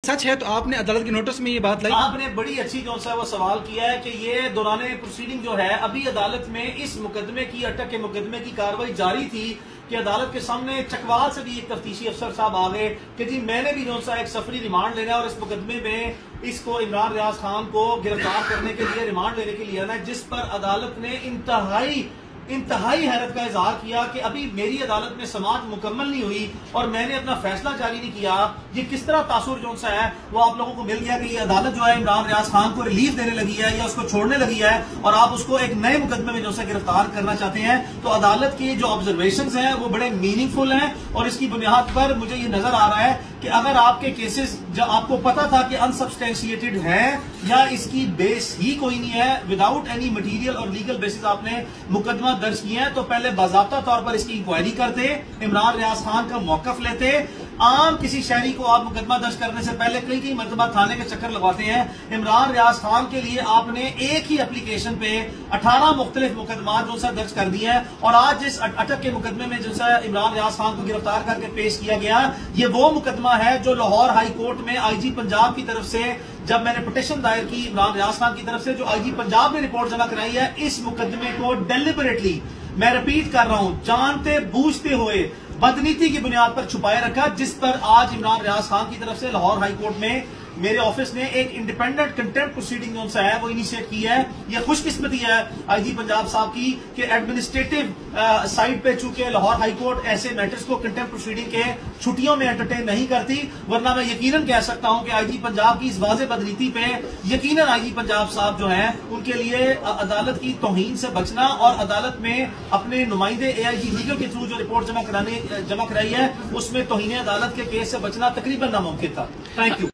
सच है तो आपने अदालत के नोटिस में ये बात लाई? आपने बड़ी अच्छी जो सा वो सवाल किया है कि ये दौरान प्रोसीडिंग जो है अभी अदालत में इस मुकदमे की अटक के मुकदमे की कार्रवाई जारी थी कि अदालत के सामने चकवाल से भी एक तफ्तीशी अफसर साहब आ गए कि जी मैंने भी जो सा एक सफरी रिमांड लेना है और इस मुकदमे में इसको इमरान रियाज खान को गिरफ्तार करने के लिए रिमांड लेने के लिए आना है, जिस पर अदालत ने इंतहाई हैरत का इजहार किया कि अभी मेरी अदालत में समाअत मुकम्मल नहीं हुई और मैंने अपना फैसला जारी नहीं किया। ये किस तरह तासुर जो सा है वो आप लोगों को मिल गया कि ये अदालत जो है इमरान रियाज खान को रिलीफ देने लगी है या उसको छोड़ने लगी है और आप उसको एक नए मुकदमे में जो सा गिरफ्तार करना चाहते हैं। तो अदालत की जो ऑब्जर्वेशन हैं वो बड़े मीनिंगफुल हैं और इसकी बुनियाद पर मुझे ये नजर आ रहा है कि अगर आपके केसेस जो आपको पता था कि अनसब्सटेंशिएटेड है या इसकी बेस ही कोई नहीं है, विदाउट एनी मटीरियल और लीगल बेसिस आपने मुकदमा दर्ज किए हैं, तो पहले बाज़ाब्ता तौर पर इसकी इंक्वायरी करते, इमरान रियाज खान का मौकफ लेते। आम किसी शहरी को आप मुकदमा दर्ज करने से पहले कई मरतबा थाने के चक्कर लगवाते हैं। इमरान रियाज खान के लिए आपने एक ही एप्लीकेशन पे 18 मुख्तलिफ मुकदमा जो सा दर्ज कर दिए हैं और आज जिस अटक के मुकदमे में जो सा इमरान रियाज खान को गिरफ्तार करके पेश किया गया, ये वो मुकदमा है जो लाहौर हाई कोर्ट में आईजी पंजाब की तरफ से जब मैंने पिटीशन दायर की इमरान रियाज खान की तरफ से, जो आईजी पंजाब ने रिपोर्ट जमा कराई है, इस मुकदमे को डेलिबरेटली, मैं रिपीट कर रहा हूं, जानते बूझते हुए बदनीति की बुनियाद पर छुपाए रखा, जिस पर आज इमरान रियाज खान की तरफ से लाहौर हाई कोर्ट में मेरे ऑफिस ने एक इंडिपेंडेंट कंटेम्प्ट प्रोसीडिंग जो सा है वो इनिशिएट की है। यह खुशकिस्मती है आईजी पंजाब साहब की कि एडमिनिस्ट्रेटिव साइड पे चूंकि लाहौर हाई कोर्ट ऐसे मैटर्स को कंटेम्प्ट प्रोसीडिंग के छुट्टियों में एंटरटेन नहीं करती, वरना मैं यकीनन कह सकता हूं कि आईजी पंजाब की इस वाज़ेह बदनीति पे यकीनन आईजी पंजाब साहब जो है उनके लिए अदालत की तौहीन से बचना और अदालत में अपने नुमाइंदे एआईजी लीगल के थ्रू जो रिपोर्ट जमा कराई है उसमें तौहीन अदालत के केस से बचना तकरीबन नामुमकिन था। Thank you.